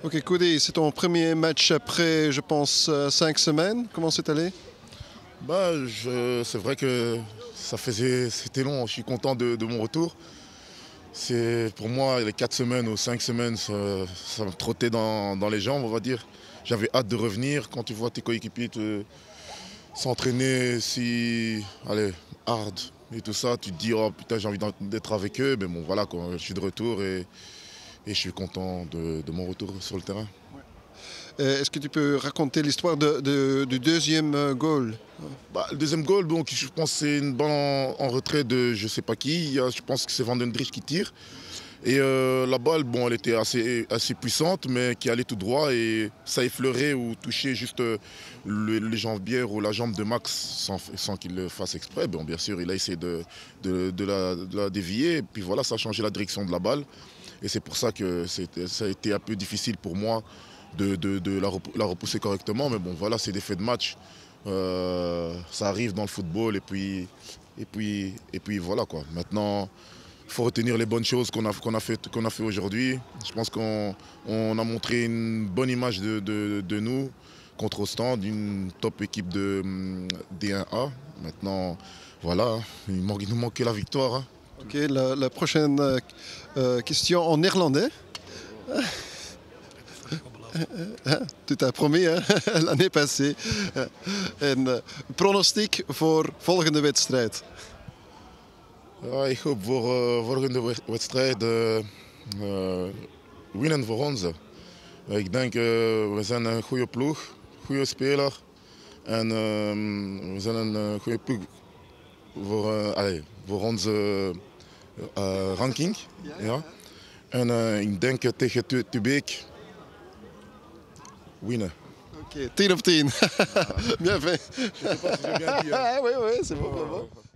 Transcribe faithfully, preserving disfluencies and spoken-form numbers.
Ok, Cody, c'est ton premier match après, je pense, euh, cinq semaines. Comment c'est allé? Bah, je- c'est vrai que ça faisait, c'était long. Je suis content de, de mon retour. C'est pour moi les quatre semaines ou cinq semaines, ça, ça me trottait dans, dans les jambes, on va dire. J'avais hâte de revenir. Quand tu vois tes coéquipiers te- s'entraîner si, allez, hard et tout ça, tu te dis oh putain j'ai envie d'en- d'être avec eux. Mais bon voilà quoi, je suis de retour et, et je suis content de, de mon retour sur le terrain. Euh, Est-ce que tu peux raconter l'histoire de- de- du deuxième euh, goal? Bah, le deuxième goal, donc, je pense que c'est une balle en, en retrait de je sais pas qui. Il y a- je pense que c'est Van den Dries qui tire. Et euh, la balle, bon, elle était assez, assez puissante, mais qui allait tout droit et ça effleurait ou touchait juste euh, le- les jambières ou la jambe de Max sans, sans qu'il le fasse exprès. Bon, bien sûr, il a essayé de, de- de la, de la dévier. Et puis voilà, ça a changé la direction de la balle. Et c'est pour ça que c'était- ça a été un peu difficile pour moi de, de- de la, repou- la repousser correctement. Mais bon, voilà, c'est des faits de match. Euh, ça arrive dans le football et puis, et puis, et puis voilà quoi. Maintenant, il faut retenir les bonnes choses qu'on a, qu'on a fait, qu'on a fait aujourd'hui. Je pense qu'on on a montré une bonne image de, de- de nous contre Ostende, une top équipe de hum, D un A. Maintenant, voilà, hein, il, manque- il nous manquait la victoire, hein. Ok, la, la prochaine euh, euh, question en néerlandais. Tu t'as promis, hè? L'année passée. En uh, pronostiek voor volgende wedstrijd. Ja, ik hoop voor uh, volgende wed- wedstrijd uh, uh, winnen voor ons. Uh, ik denk uh, we zijn een goede ploeg, goede speler. En uh, we zijn een uh, goede ploeg voor, uh, allez, voor onze uh, ranking. Ja. En uh, ik denk uh, tegen Tu- Tubeek winnen. Ok, tien op tien. Bien fait. Je sais pas si j'ai bien dit, hein. Ah oui, oui, c'est bon, c'est bon.